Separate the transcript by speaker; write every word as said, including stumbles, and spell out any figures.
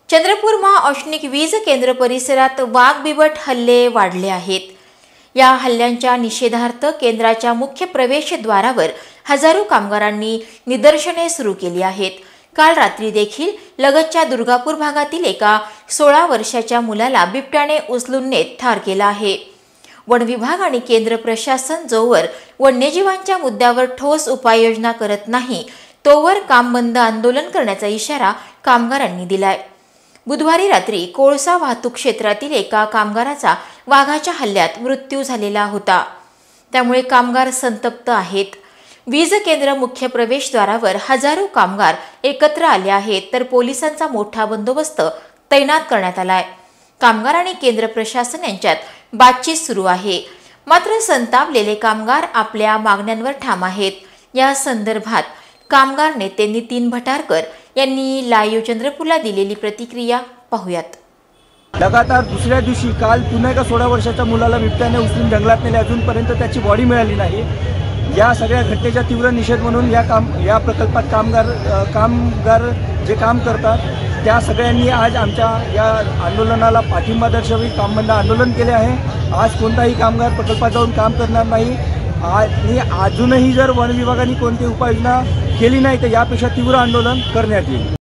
Speaker 1: चंद्रपूरमा औष्णिक वीज केंद्र परिसरात वाघ बिबट हल्ले वाढले आहेत। या हल्ल्यांच्या निषेधार्थ केंद्राच्या मुख्य प्रवेशद्वारावर हजारो कामगारांनी निदर्शने सुरू केली आहेत। काल रात्री देखील लगतच्या दुर्गापूर भागातील एका सोळा वर्षाच्या मुलाला बिबट्याने उचलून नेत ठार केला आहे। वन विभाग आणि केंद्र प्रशासन जोवर वन्यजीवांच्या मुद्द्यावर ठोस उपाययोजना करत नाही तोवर काम बंद आंदोलन करण्याचा इशारा कामगारांनी दिलाय। बुधवारी रात्री कोळसा वाहतूक क्षेत्रातील एका कामगाराचा वाघाच्या हल्ल्यात मृत्यू झालेला होता। त्यामुळे कामगार संतप्त आहेत। वीज केंद्र मुख्य प्रवेशद्वारावर हजारो कामगार एकत्र आले आहेत, तर पोलिसांचा मोठा बंदोबस्त तैनात करण्यात आलाय। कामगार आणि केंद्र प्रशासन यांच्यात बातचीत सुरू आहे। मात्र संतापलेले कामगार आपल्या मागण्यांवर ठाम आहेत। या संदर्भात कामगार नेते नितीन भटारकर यांनी लाईव्ह चंद्रपूरला दिलेली प्रतिक्रिया पाहूयात।
Speaker 2: लगातार दुसऱ्या दिवशी काल पुन्हा एका सोळा वर्षाच्या मुलाला बिबट्याने उचलून जंगलात नेले, अजूनपर्यंत त्याची बॉडी मिळाली नाही। या सगळ्या घटनेचा तीव्र निषेध म्हणून या काम या प्रकल्पात कामगार कामगार जे काम करतात त्या सगळ्यांनी आज आमच्या या आंदोलनाला पाठिंबा दर्शवी काम बंद आंदोलन केले आहे। आज कोणताही कामगार प्रकल्पात जाऊन काम करणार नाही आणि अजूनही जर वन विभागाने कोणती उपाययोजना केली नाही तर यापेक्षा तीव्र आंदोलन करण्यात येईल।